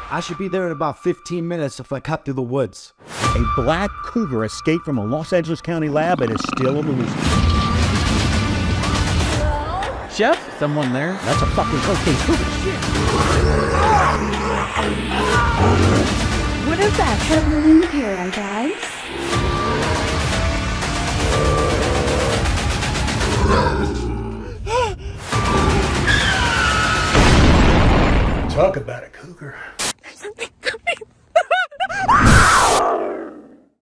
I should be there in about 15 minutes if I cut through the woods. A black cougar escaped from a Los Angeles County lab and is still on the loose. Chef? Someone there? That's a fucking cocaine cougar. Shit. What is that happening here, guys? Talk about a cougar.